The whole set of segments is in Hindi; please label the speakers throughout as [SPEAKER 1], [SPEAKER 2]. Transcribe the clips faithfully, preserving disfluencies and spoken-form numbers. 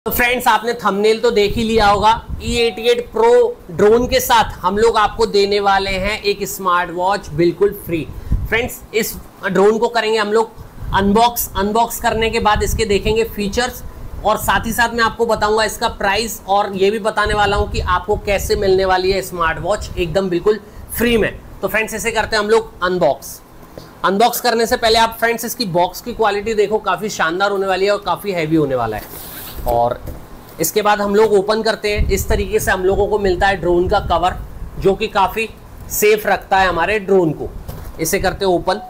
[SPEAKER 1] तो फ्रेंड्स आपने थंबनेल तो देख ही लिया होगा। E eighty eight pro drone के साथ हम लोग आपको देने वाले हैं एक स्मार्ट वॉच बिल्कुल फ्री। फ्रेंड्स इस ड्रोन को करेंगे हम लोग अनबॉक्स। अनबॉक्स करने के बाद इसके देखेंगे फीचर्स और साथ ही साथ मैं आपको बताऊंगा इसका प्राइस और ये भी बताने वाला हूं कि आपको कैसे मिलने वाली है स्मार्ट वॉच एकदम बिल्कुल फ्री में। तो फ्रेंड्स इसे करते हैं हम लोग अनबॉक्स। अनबॉक्स करने से पहले आप फ्रेंड्स इसकी बॉक्स की क्वालिटी देखो, काफ़ी शानदार होने वाली है और काफ़ी हैवी होने वाला है। और इसके बाद हम लोग ओपन करते हैं। इस तरीके से हम लोगों को मिलता है ड्रोन का कवर जो कि काफ़ी सेफ रखता है हमारे ड्रोन को। इसे करते हैं ओपन।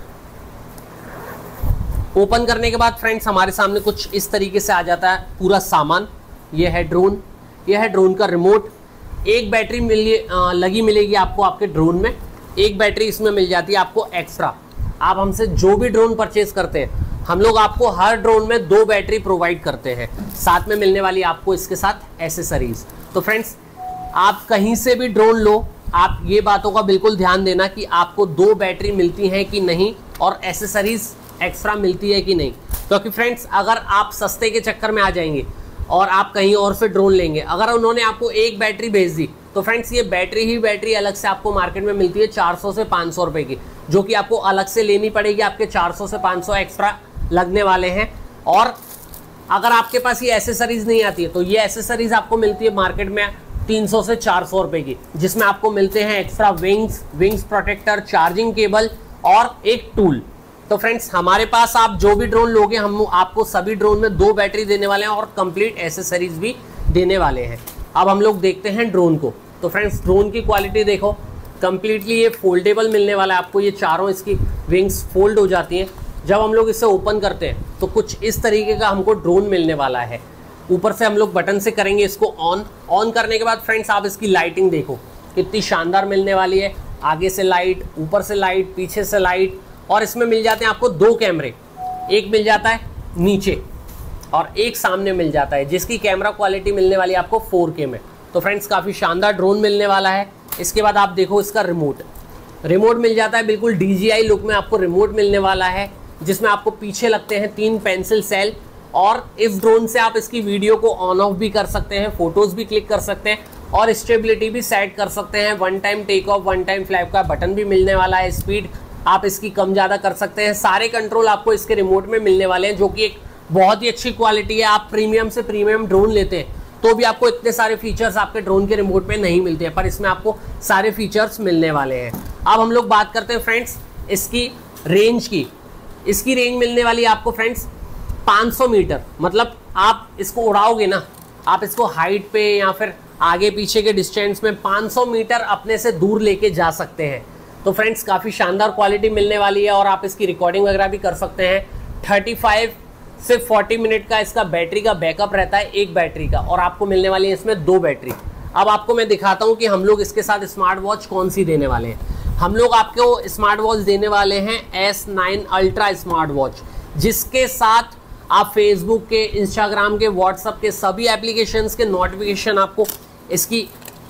[SPEAKER 1] ओपन करने के बाद फ्रेंड्स हमारे सामने कुछ इस तरीके से आ जाता है पूरा सामान। यह है ड्रोन, यह है ड्रोन का रिमोट। एक बैटरी मिली लगी मिलेगी आपको आपके ड्रोन में। एक बैटरी इसमें मिल जाती है आपको एक्स्ट्रा। आप हमसे जो भी ड्रोन परचेज करते हैं हम लोग आपको हर ड्रोन में दो बैटरी प्रोवाइड करते हैं। साथ में मिलने वाली आपको इसके साथ एसेसरीज। तो फ्रेंड्स आप कहीं से भी ड्रोन लो, आप ये बातों का बिल्कुल ध्यान देना कि आपको दो बैटरी मिलती हैं कि नहीं और एसेसरीज एक्स्ट्रा मिलती है कि नहीं। क्योंकि फ्रेंड्स अगर आप सस्ते के चक्कर में आ जाएंगे और आप कहीं और से ड्रोन लेंगे, अगर उन्होंने आपको एक बैटरी भेज दी तो फ्रेंड्स ये बैटरी ही बैटरी अलग से आपको मार्केट में मिलती है चार सौ से पाँच सौ रुपए की, जो कि आपको अलग से लेनी पड़ेगी। आपके चार सौ से पाँच सौ एक्स्ट्रा लगने वाले हैं। और अगर आपके पास ये एसेसरीज नहीं आती है तो ये एसेसरीज आपको मिलती है मार्केट में तीन सौ से चार सौ रुपए की, जिसमें आपको मिलते हैं extra wings, wings protector, charging cable और एक टूल। तो फ्रेंड्स हमारे पास आप जो भी ड्रोन लोगे हम आपको सभी ड्रोन में दो बैटरी देने वाले हैं और कंप्लीट एसेसरीज भी देने वाले हैं। अब हम लोग देखते हैं ड्रोन को। तो फ्रेंड्स ड्रोन की क्वालिटी देखो, कंप्लीटली ये फोल्डेबल मिलने वाला है आपको। ये चारों इसकी विंग्स फोल्ड हो जाती हैं। जब हम लोग इसे ओपन करते हैं तो कुछ इस तरीके का हमको ड्रोन मिलने वाला है। ऊपर से हम लोग बटन से करेंगे इसको ऑन। ऑन करने के बाद फ्रेंड्स आप इसकी लाइटिंग देखो कितनी शानदार मिलने वाली है। आगे से लाइट, ऊपर से लाइट, पीछे से लाइट। और इसमें मिल जाते हैं आपको दो कैमरे, एक मिल जाता है नीचे और एक सामने मिल जाता है, जिसकी कैमरा क्वालिटी मिलने वाली है आपको फोर के में। तो फ्रेंड्स काफ़ी शानदार ड्रोन मिलने वाला है। इसके बाद आप देखो इसका रिमोट। रिमोट मिल जाता है बिल्कुल डी जी आई लुक में आपको रिमोट मिलने वाला है, जिसमें आपको पीछे लगते हैं तीन पेंसिल सेल। और इस ड्रोन से आप इसकी वीडियो को ऑन ऑफ भी कर सकते हैं, फोटोज भी क्लिक कर सकते हैं और स्टेबिलिटी भी सेट कर सकते हैं। One time take off, one time fly का बटन भी मिलने वाला है। स्पीड आप इसकी कम ज़्यादा कर सकते हैं। सारे कंट्रोल आपको इसके रिमोट में मिलने वाले हैं, जो कि एक बहुत ही अच्छी क्वालिटी है। आप प्रीमियम से प्रीमियम ड्रोन लेते हैं तो भी आपको इतने सारे फीचर्स आपके ड्रोन के रिमोट में नहीं मिलते हैं, पर इसमें आपको सारे फीचर्स मिलने वाले हैं। अब हम लोग बात करते हैं फ्रेंड्स इसकी रेंज की। इसकी रेंज मिलने वाली है आपको फ्रेंड्स पाँच सौ मीटर। मतलब आप इसको उड़ाओगे ना, आप इसको हाइट पे या फिर आगे पीछे के डिस्टेंस में पाँच सौ मीटर अपने से दूर लेके जा सकते हैं। तो फ्रेंड्स काफ़ी शानदार क्वालिटी मिलने वाली है और आप इसकी रिकॉर्डिंग वगैरह भी कर सकते हैं। पैंतीस से चालीस मिनट का इसका बैटरी का बैकअप रहता है, एक बैटरी का, और आपको मिलने वाली है इसमें दो बैटरी। अब आपको मैं दिखाता हूँ कि हम लोग इसके साथ स्मार्ट वॉच कौन सी देने वाले हैं। हम लोग आपको स्मार्ट वॉच देने वाले हैं S nine ultra smart watch, जिसके साथ आप फेसबुक के, इंस्टाग्राम के, व्हाट्सएप के सभी एप्लीकेशंस के नोटिफिकेशन आपको इसकी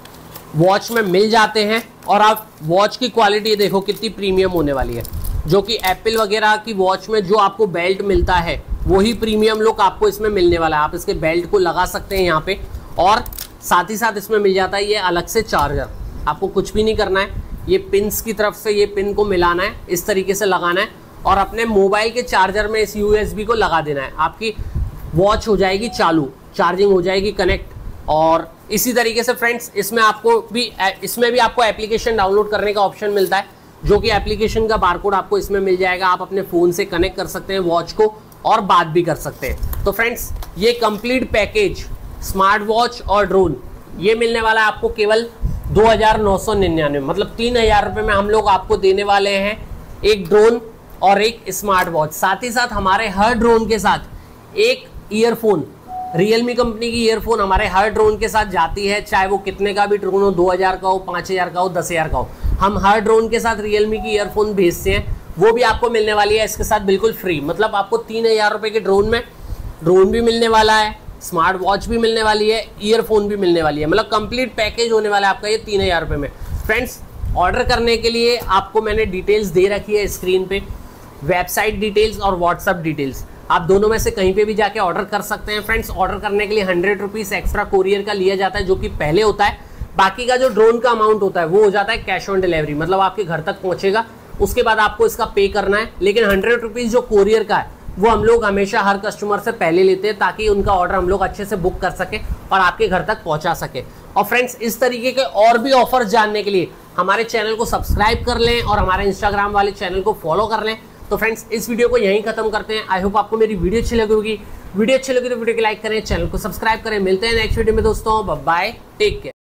[SPEAKER 1] वॉच में मिल जाते हैं। और आप वॉच की क्वालिटी देखो कितनी प्रीमियम होने वाली है, जो कि एप्पल वगैरह की वॉच में जो आपको बेल्ट मिलता है वही प्रीमियम लुक आपको इसमें मिलने वाला है। आप इसके बेल्ट को लगा सकते हैं यहाँ पे, और साथ ही साथ इसमें मिल जाता है ये अलग से चार्जर। आपको कुछ भी नहीं करना है, ये पिन्स की तरफ से ये पिन को मिलाना है, इस तरीके से लगाना है और अपने मोबाइल के चार्जर में इस यू एस बी को लगा देना है। आपकी वॉच हो जाएगी चालू, चार्जिंग हो जाएगी कनेक्ट। और इसी तरीके से फ्रेंड्स इसमें आपको भी इसमें भी आपको एप्लीकेशन डाउनलोड करने का ऑप्शन मिलता है, जो कि एप्लीकेशन का बारकोड आपको इसमें मिल जाएगा। आप अपने फ़ोन से कनेक्ट कर सकते हैं वॉच को और बात भी कर सकते हैं। तो फ्रेंड्स ये कंप्लीट पैकेज स्मार्ट वॉच और ड्रोन ये मिलने वाला है आपको केवल दो हज़ार नौ सौ निन्यानवे, मतलब तीन हज़ार रुपये में हम लोग आपको देने वाले हैं एक ड्रोन और एक स्मार्ट वॉच। साथ ही साथ हमारे हर ड्रोन के साथ एक ईयरफोन, रियलमी कंपनी की ईयरफोन हमारे हर ड्रोन के साथ जाती है। चाहे वो कितने का भी ड्रोन हो, दो हज़ार का हो, पाँच हज़ार का हो, दस हज़ार का हो, हम हर ड्रोन के साथ रियलमी की ईयरफोन भेजते हैं। वो भी आपको मिलने वाली है इसके साथ बिल्कुल फ्री। मतलब आपको तीन हज़ार रुपये के ड्रोन में ड्रोन भी मिलने वाला है, स्मार्ट वॉच भी मिलने वाली है, ईयरफोन भी मिलने वाली है। मतलब कंप्लीट पैकेज होने वाला है आपका ये तीन हज़ार रुपये में। फ्रेंड्स ऑर्डर करने के लिए आपको मैंने डिटेल्स दे रखी है स्क्रीन पे, वेबसाइट डिटेल्स और व्हाट्सअप डिटेल्स। आप दोनों में से कहीं पे भी जाके ऑर्डर कर सकते हैं फ्रेंड्स। ऑर्डर करने के लिए हंड्रेड रुपीज एक्स्ट्रा कोरियर का लिया जाता है, जो कि पहले होता है। बाकी का जो ड्रोन का अमाउंट होता है वो हो जाता है कैश ऑन डिलीवरी, मतलब आपके घर तक पहुंचेगा, उसके बाद आपको इसका पे करना है। लेकिन हंड्रेड रुपीज जो कोरियर का है वो हम लोग हमेशा हर कस्टमर से पहले लेते हैं, ताकि उनका ऑर्डर हम लोग अच्छे से बुक कर सके और आपके घर तक पहुंचा सके। और फ्रेंड्स, इस तरीके के और भी ऑफर जानने के लिए हमारे चैनल को सब्सक्राइब कर लें और हमारे इंस्टाग्राम वाले चैनल को फॉलो कर लें। तो फ्रेंड्स, इस वीडियो को यहीं खत्म करते हैं। आई होप आपको मेरी वीडियो अच्छी लगी होगी। वीडियो अच्छी लगी तो वीडियो को लाइक करें, चैनल को सब्सक्राइब करें। मिलते हैं नेक्स्ट वीडियो में दोस्तों। Bye bye, take care.